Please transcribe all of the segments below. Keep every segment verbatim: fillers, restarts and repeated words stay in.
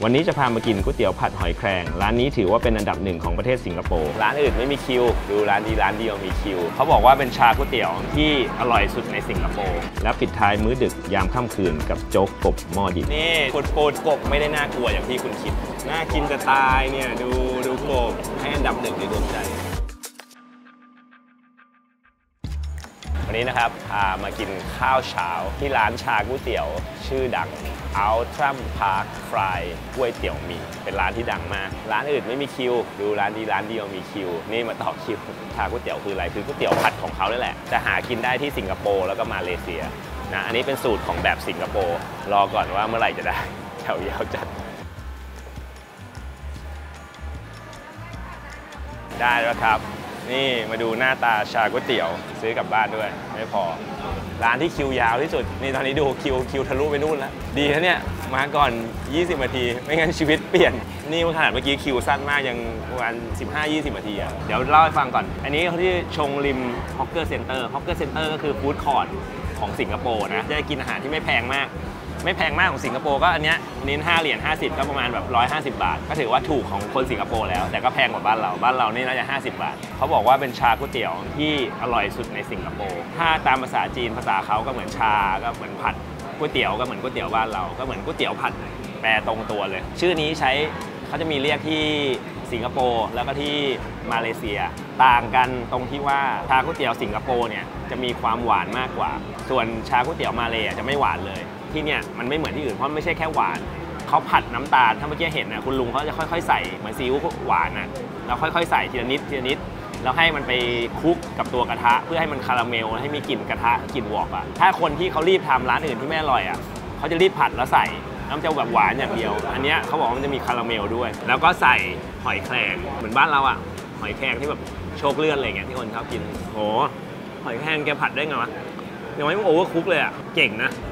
วันนี้จะพามากินก๋วยเตี๋ยวผัดหอยแครงร้านนี้ถือว่าเป็นอันดับหนึ่งของประเทศสิงคโปร์ร้านอื่นไม่มีคิวดูร้านดีร้านเดียวมีคิวเขาบอกว่าเป็นชาก๋วยเตี๋ยวที่อร่อยสุดในสิงคโปร์และปิดท้ายมื้อดึกยามค่ำคืนกับโจ๊กกบหม้อดิบนี่ปูดปูดกบไม่ได้น่ากลัวอย่างที่คุณคิดน่ากินจะตายเนี่ยดูดูกบให้อันดับหนึ่งในดวงใจวันนี้นะครับพามากินข้าวเช้าที่ร้านชาก๋วยเตี๋ยวชื่อดัง Outram Park Fry ก๋วยเตี๋ยวหมี่เป็นร้านที่ดังมากร้านอื่นไม่มีคิวดูร้านดีร้านเดียวมีคิวนี่มาต่อคิวชาก๋วยเตี๋ยวคืออะไรคือก๋วยเตี๋ยวผัดของเขานั่นแหละจะหากินได้ที่สิงคโปร์แล้วก็มาเลเซียนะอันนี้เป็นสูตรของแบบสิงคโปร์รอก่อนว่าเมื่อไหร่จะได้แถวยาวจัดได้แล้วครับนี่มาดูหน้าตาชาก๋วยเตี๋ยวซื้อกลับบ้านด้วยไม่พอร้านที่คิวยาวที่สุดนี่ตอนนี้ดูคิวคิวทะลุไปนู่นแล้วดีนะเนี่ยมาก่อนยี่สิบนาทีไม่งั้นชีวิตเปลี่ยนนี่ขนาดเมื่อกี้คิวสั้นมากยังประมาณ สิบห้าถึงยี่สิบ นาทีอ่ะเดี๋ยวเล่าให้ฟังก่อนอันนี้เขาที่ชงริมฮอกเกอร์เซ็นเตอร์ฮอกเกอร์เซ็นเตอร์ก็คือฟู้ดคอร์ทของสิงคโปร์นะจะได้กินอาหารที่ไม่แพงมากไม่แพงมากของสิงคโปร์ก็อันเนี้ยนิ้นห้าเหรียญห้าสิบก็ประมาณแบบหนึ่งร้อยห้าสิบบาทก็ถือว่าถูกของคนสิงคโปร์แล้วแต่ก็แพงกว่าบ้านเราบ้านเรานี่น่าจะห้าสิบบาทเขาบอกว่าเป็นชาก๋วยเตี๋ยวที่อร่อยสุดในสิงคโปร์ถ้าตามภาษาจีนภาษาเขาก็เหมือนชาก็เหมือนผัดก๋วยเตี๋ยวก็เหมือนก๋วยเตี๋ยวบ้านเราก็เหมือนก๋วยเตี๋ยวผัดแปลตรงตัวเลยชื่อนี้ใช้เขาจะมีเรียกที่สิงคโปร์แล้วก็ที่มาเลเซียต่างกันตรงที่ว่าชาก๋วยเตี๋ยวสิงคโปร์เนี่ยจะมีความหวานมากกว่าส่วนชาก๋วยเตี๋ยวมาเลจะไม่หวานเลยที่เนี่ยมันไม่เหมือนที่อื่นเพราะไม่ใช่แค่หวานเขาผัดน้ำตาลถ้าเมื่อกี้เห็นนะคุณลุงเขาจะค่อยๆใส่เหมือนซีอิ๊วหวานนะแล้วค่อยๆใส่ทีละนิดทีละนิดแล้วให้มันไปคลุกกับตัวกระทะเพื่อให้มันคาราเมลให้มีกลิ่นกระทะกลิ่นวอกอ่ะถ้าคนที่เขารีบทำร้านอื่นที่ไม่อร่อยอ่ะเขาจะรีบผัดแล้วใส่น้ำจะแบบหวานอย่างเดียวอันนี้เขาบอกว่ามันจะมีคาราเมลด้วยแล้วก็ใส่หอยแครงเหมือนบ้านเราอ่ะหอยแครงที่แบบโชคเลื่อนอะไรเงี้ยที่คนชอบกินโหหอยแครงแกผัดได้ไงวะยังไม่โอเวอร์คุกเลยอ่ะเก่งนะ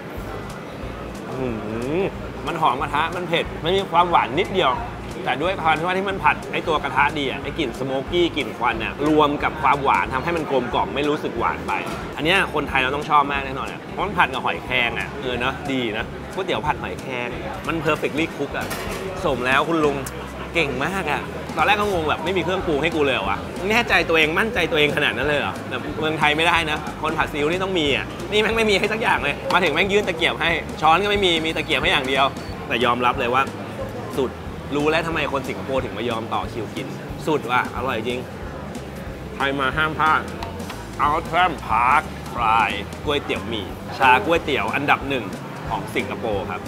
มันหอมกระทะมันเผ็ดมันมีความหวานนิดเดียวแต่ด้วยความที่ว่าที่มันผัดไอตัวกระทะดีอ่ะไอกลิ่นสโมกกี้กลิ่นควันเนี่ยรวมกับความหวานทำให้มันกลมกล่อมไม่รู้สึกหวานไปอันนี้คนไทยเราต้องชอบมากแน่นอนอ่ะเพราะมันผัดกับหอยแครงอ่ะเออเนาะดีนะก๋วยเตี๋ยวผัดหอยแครงมันเพอร์เฟคลี่คุกอ่ะสมแล้วคุณลุงเก่งมากอ่ะตอนแรกก็งงแบบไม่มีเครื่องปรุงให้กูเลยเหรอวะแน่ใจตัวเองมั่นใจตัวเองขนาดนั้นเลยเหรอแบบเมืองไทยไม่ได้นะคนผัดซีอิ๊วนี่ต้องมีอ่ะนี่แม่งไม่มีให้สักอย่างเลยมาถึงแม่งยื่นตะเกียบให้ช้อนก็ไม่มีมีตะเกียบให้อย่างเดียวแต่ยอมรับเลยว่าสุดรู้แล้วทำไมคนสิงคโปร์ถึงมายอมต่อคิวกินสุดว่ะอร่อยจริงใครมาห้ามพลาด Outram Park Fry ก๋วยเตี๋ยวหมี่ชาก๋วยเตี๋ยวอันดับหนึ่งของสิงคโปร์ครับ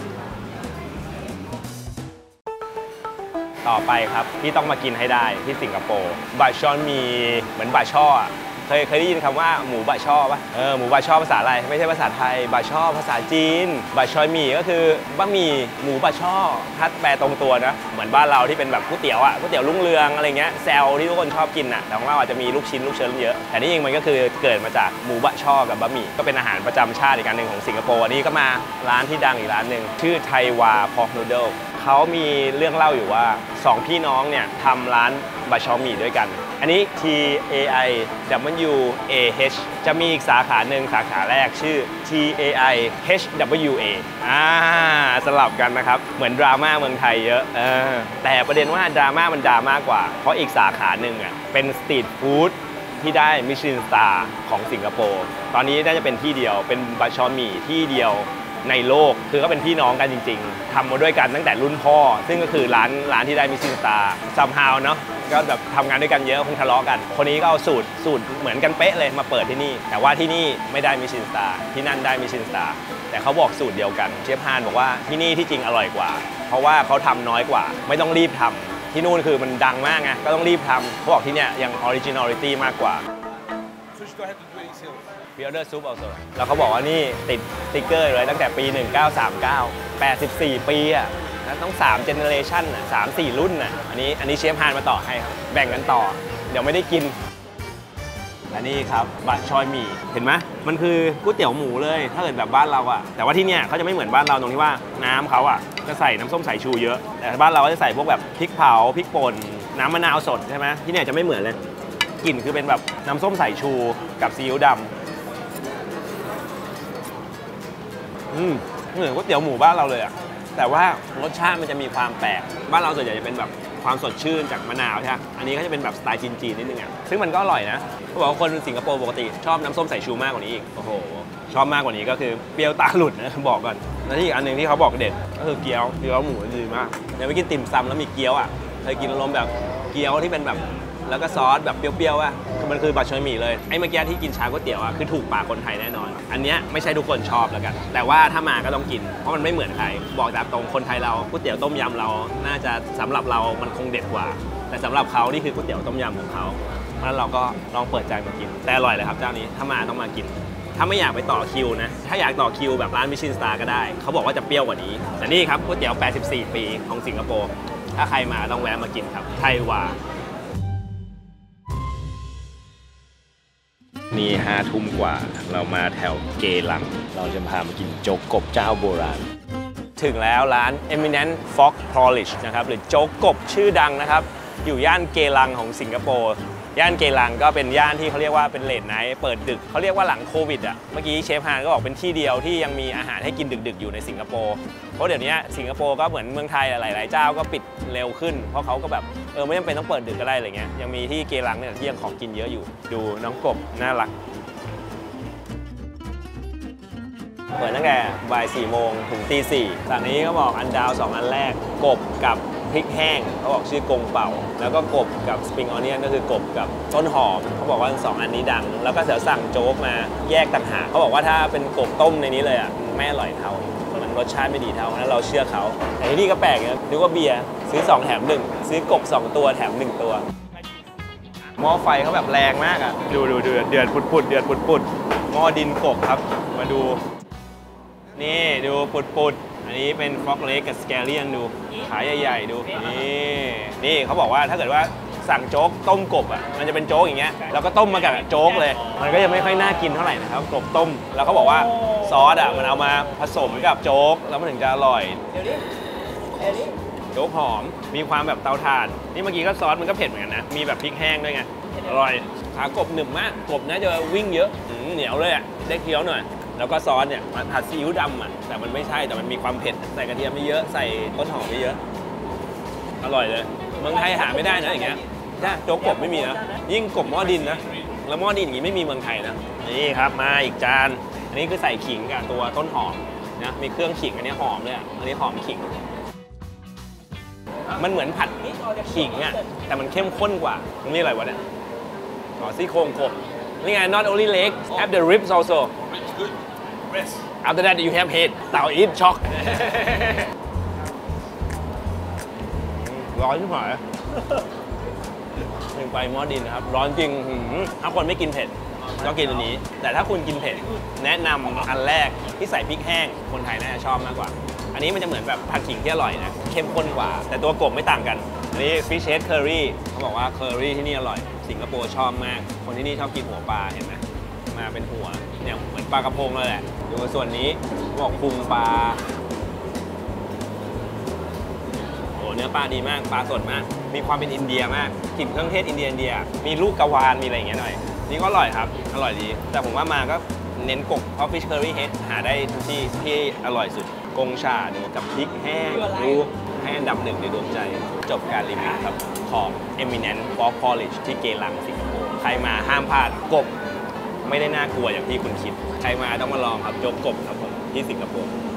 ต่อไปครับที่ต้องมากินให้ได้ที่สิงคโปร์บะช่อมีเหมือนบะช่อเคยเคยได้ยินคำว่าหมูบะช่อปะเออหมูบะช่อภาษาอะไรไม่ใช่ภาษาไทยบะช่อภาษาจีนบะช่อมีก็คือบะหมี่หมูบะช่อถ้าแปลตรงตัวนะเหมือนบ้านเราที่เป็นแบบก๋วยเตี๋ยวอะก๋วยเตี๋ยวรุ่งเรืองอะไรเงี้ยแซลที่ทุกคนชอบกินอะแต่ของเราอาจจะมีลูกชิ้นลูกเชิ้นเยอะแต่นี่เองมันก็คือเกิดมาจากหมูบะช่อกับบะหมี่ก็เป็นอาหารประจำชาติอีกอันหนึ่งของสิงคโปร์อันนี้ก็มาร้านที่ดังอีกร้านหนึ่งชื่อไทวาพอกนูโดลเขามีเรื่องเล่าอยู่ว่าสองพี่น้องเนี่ยทำร้านบะช่อหมี่ด้วยกันอันนี้ T A I W A H จะมีอีกสาขาหนึ่งสาขาแรกชื่อ T A I H W A อ่าสลับกันนะครับเหมือนดราม่าเมืองไทยเยอะเออแต่ประเด็นว่าดราม่ามันดราม่ากว่าเพราะอีกสาขาหนึ่งอ่ะเป็นสตรีทฟู้ดที่ได้มิชลินสตาร์ของสิงคโปร์ตอนนี้น่าจะเป็นที่เดียวเป็นบะช่อหมี่ที่เดียวในโลกคือก็เป็นพี่น้องกันจริงๆทำมาด้วยกันตั้งแต่รุ่นพ่อซึ่งก็คือร้านร้านที่ได้มิชลินสตาร์ซัมฮาวเนาะก็แบบทำงานด้วยกันเยอะคงทะเลาะกันคนนี้ก็เอาสูตรสูตรเหมือนกันเป๊ะเลยมาเปิดที่นี่แต่ว่าที่นี่ไม่ได้มิชลินสตาร์ที่นั่นได้มิชลินสตาร์แต่เขาบอกสูตรเดียวกันเชฟฮานบอกว่าที่นี่ที่จริงอร่อยกว่าเพราะว่าเขาทำน้อยกว่าไม่ต้องรีบทำที่นู่นคือมันดังมากไงก็ต้องรีบทำเขาบอกที่เนี่ยยังออริจินอลิตี้มากกว่าพิออเดอร์ซุปเอาโซแล้วเขาบอกว่านี่ติดสติ๊กเกอร์เลยตั้งแต่ปีหนึ่งเก้าสามเก้า แปดสิบสี่ปีอ่ะต้องสามเจเนอเรชันอ่ะสาม สี่รุ่นอ่ะอันนี้อันนี้เชฟฮานมาต่อให้ครับแบ่งกันต่อเดี๋ยวไม่ได้กินและนี่ครับบะชอยหมี่เห็นไหมมันคือก๋วยเตี๋ยวหมูเลยถ้าเกิดแบบบ้านเราอ่ะแต่ว่าที่เนี่ยเขาจะไม่เหมือนบ้านเราตรงที่ว่าน้ำเขาอ่ะจะใส่น้ำส้มสายชูเยอะแต่บ้านเราก็จะใส่พวกแบบพริกเผาพริกป่นน้ำมะนาวสดใช่ไหมที่เนี่ยจะไม่เหมือนเลยกลิ่นคือเป็นแบบน้ำส้มสายชูกับซีอิ๊วดำอืมเหมือนก๋วยเตี๋ยวหมูบ้านเราเลยอ่ะแต่ว่ารสชาติมันจะมีความแปลกบ้านเราส่วนใหญ่จะเป็นแบบความสดชื่นจากมะนาวใช่ไหมอันนี้ก็จะเป็นแบบสไตล์จีนๆนิดนึงอ่ะซึ่งมันก็อร่อยนะเขาบอกว่าคนสิงคโปร์ปกติชอบน้ำส้มสายชูมากกว่านี้อีกโอ้โหชอบมากกว่านี้ก็คือเปรี้ยวตาหลุดนะบอกก่อนแล้วที่อีกอันหนึ่งที่เขาบอกเด็ดก็คือเกี๊ยวเกี๊ยวหมูดีมากเดี๋ยวไปกินติ่มซำแล้วมีเกี๊ยวอ่ะเคยกินอารมณ์แบบเกี๊ยวที่เป็นแบบแล้วก็ซอสแบบเปรี้ยวๆอ่ะมันคือบัตรชอยหมี่เลยไอ้เมื่อกี้ที่กินชาก๋วยเตี๋ยวอ่ะคือถูกปากคนไทยแน่นอนอันเนี้ยไม่ใช่ทุกคนชอบแล้วกันแต่ว่าถ้ามาก็ต้องกินเพราะมันไม่เหมือนใครบอกตามตรงคนไทยเราก๋วยเตี๋ยวต้มยำเราน่าจะสำหรับเรามันคงเด็ดกว่าแต่สำหรับเขานี่คือก๋วยเตี๋ยวต้มยำของเขาเพราะฉะนั้นเราก็ลองเปิดใจมากินแต่อร่อยเลยครับเจ้านี้ถ้ามาต้องมากินถ้าไม่อยากไปต่อคิวนะถ้าอยากต่อคิวแบบร้านมิชลินสตาร์ก็ได้เขาบอกว่าจะเปรี้ยวกว่านี้แต่นี่ครับก๋วยเตี๋ยวแปดสิบสี่ปีของสิงคโปร์ถ้าใครมาต้องแวะมากินครับไทยวานี่ห้าทุ่มกว่าเรามาแถวเกลังเราจะพามากินโจ๊กกบเจ้าโบราณถึงแล้วร้าน Eminent Frog Polish นะครับหรือโจ๊กกบชื่อดังนะครับอยู่ย่านเกลังของสิงคโปร์ย่านเกลังก็เป็นย่านที่เขาเรียกว่าเป็นเลทไนท์เปิดดึกเขาเรียกว่าหลังโควิดอ่ะเมื่อกี้เชฟฮานก็บอกเป็นที่เดียวที่ยังมีอาหารให้กินดึกๆอยู่ในสิงคโปร์เพราะเดี๋ยวนี้สิงคโปร์ก็เหมือนเมืองไทยหลายๆเจ้าก็ปิดเร็วขึ้นเพราะเขาก็แบบเออไม่จำเป็นต้องเปิดดึกก็ได้อะไรเงี้ยยังมีที่เกลังเนี่ยที่ยังของกินเยอะอยู่ดูน้องกบน่ารักเปิดตั้งแต่บ่ายสี่โมงถึงตีสี่ฝั่งนี้ก็บอกอันดาวสองอันแรกกบกับพริกแห้งเขาบอกชื่อกงเป่าแล้วก็กบกับสปริงออเนียนก็คือกบกับต้นหอมเขาบอกว่าสองอันนี้ดังแล้วก็เสือสั่งโจ๊กมาแยกต่างหากเขาบอกว่าถ้าเป็นกบต้มในนี้เลยอ่ะไม่อร่อยเท่ามันรสชาติไม่ดีเท่านั้นเราเชื่อเขาแต่ที่นี่ก็แปลกนะนึกว่าเบียร์ซื้อสองแถมหนึ่งซื้อกบสองตัวแถมหนึ่งตัวหม้อไฟเขาแบบแรงมากอ่ะดูดูเดือดเดือดปุดๆเดือดปุดๆหม้อดินกบครับมาดูนี่ดูปุดๆอันนี้เป็นฟ็อกเล็กกับสแกเลียนดูขาใหญ่ๆดูนี่นี่เขาบอกว่าถ้าเกิดว่าสั่งโจ๊กต้มกบอ่ะมันจะเป็นโจ๊กอย่างเงี้ยแล้วก็ต้มมากับโจ๊กเลยมันก็ยังไม่ค่อยน่ากินเท่าไหร่นะครับกบต้มแล้วเขาบอกว่าซอสอ่ะมันเอามาผสมกับโจ๊กแล้วมันถึงจะอร่อยโจ๊กหอมมีความแบบเตาถ่านนี่เมื่อกี้ก็ซอสมันก็เผ็ดเหมือนกันนะมีแบบพริกแห้งด้วยไงอร่อยขากบหนึบมากกบน่าจะวิ่งเยอะเหนียวเลยอ่ะได้เคี้ยวหน่อยแล้วก็ซอสเนี่ยมันผัดซีอิ๊วดำอ่ะแต่มันไม่ใช่แต่มันมีความเผ็ดใส่กระเทียมไม่เยอะใส่ต้นหอมไม่เยอะอร่อยเลยเมืองไทยหาไม่ได้นะอย่างเงี้ยถ้าโจ๊กกบไม่มีนะยิ่งกบหม้อดินนะแล้วหม้อดินอย่างงี้ไม่มีเมืองไทยนะนี่ครับมาอีกจานอันนี้คือใส่ขิงกับตัวต้นหอมนะมีเครื่องขิงอันนี้หอมเลยอันนี้หอมขิงมันเหมือนผัดขิงอ่ะแต่มันเข้มข้นกว่ามันนี่อะไรวะเนี่ยอ๋อซี่โครงกบนี่ไง not only leg have the ribs also after that you have head เต่า eat shock ร้อนที่หายเป็นไฟหม้อดินนะครับร้อนจริงถ้าคนไม่กินเผ็ดก็กินอันนี้แต่ถ้าคุณกินเผ็ดแนะนำอันแรกที่ใส่พริกแห้งคนไทยน่าจะชอบมากกว่าอันนี้มันจะเหมือนแบบผัดขิงที่อร่อยนะเข้มข้นกว่าแต่ตัวกบไม่ต่างกันอันนี้ fish head curry เขาบอกว่า curry ที่นี่อร่อยสิงคโปร์ชอบมากคนที่นี่ชอบกินหัวปลาเห็นไหมมาเป็นหัวเนี่ยเหมือนปลากระพงเลยแหละดูส่วนนี้บอกพุงปลาโอ้เนื้อปลาดีมากปลาสดมากมีความเป็นอินเดียมากกลิ่นเครื่องเทศอินเดียอินเดียมีลูกกะวานมีอะไรอย่างเงี้ยหน่อยนี่ก็อร่อยครับอร่อยดีแต่ผมว่ามาก็เน้นกบเพราะ fish curry head หาได้ทุกที่ที่อร่อยสุดกงชาดูกับพริกแห้งดูให้อันดับหนึ่งในดวงใจจบการรีวิวครับของ Eminent Frog Polish ที่เกลังสิงคโปร์ใครมาห้ามพลาดกบไม่ได้น่ากลัวอย่างที่คุณคิดใครมาต้องมาลองครับโจ๊กกบครับผมที่สิงคโปร์